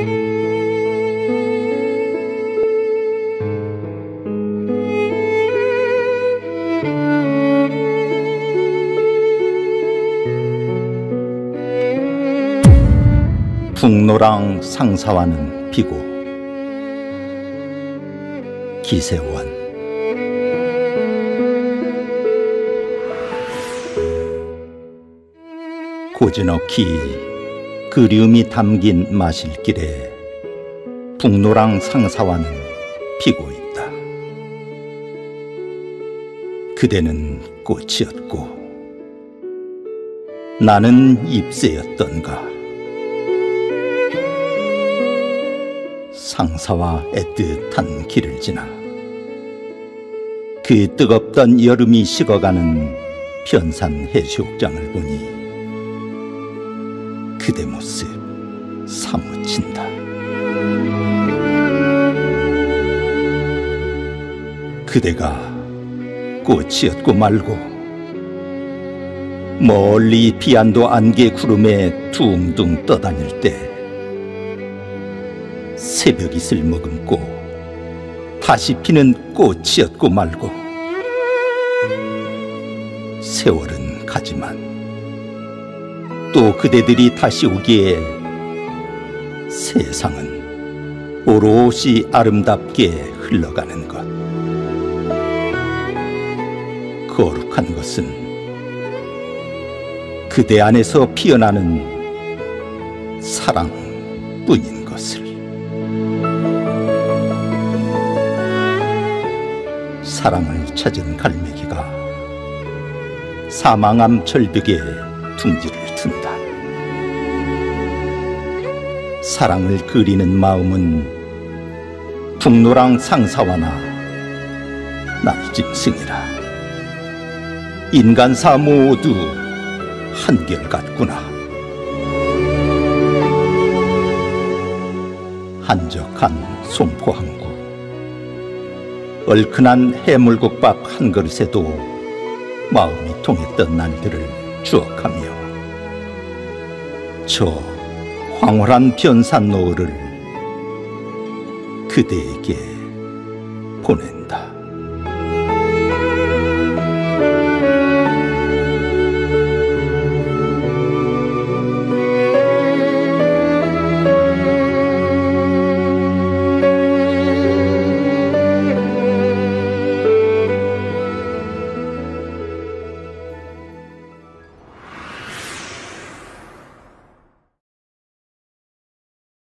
북노랑 상사와는 비고. 기세원. 고즈넉히 그리움이 담긴 마실길에 북노랑 상사와는 피고 있다. 그대는 꽃이었고 나는 잎새였던가. 상사와 애틋한 길을 지나 그 뜨겁던 여름이 식어가는 편산 해수욕장을 보니 그대 모습 사무친다. 그대가 꽃이었고 말고 멀리 비안도 안개 구름에 둥둥 떠다닐 때 새벽 이슬 머금고 다시 피는 꽃이었고 말고. 세월은 가지만 또 그대들이 다시 오기에 세상은 오롯이 아름답게 흘러가는 것. 거룩한 것은 그대 안에서 피어나는 사랑뿐인 것을. 사랑을 찾은 갈매기가 사망암 절벽에 둥지를 튼다. 사랑을 그리는 마음은 북노랑 상사와나 나의 짐승이라. 인간사 모두 한결같구나. 한적한 송포 항구, 얼큰한 해물국밥 한 그릇에도 마음이 통했던 날들을 추억하며 저 황홀한 변산 노을을 그대에게 보낸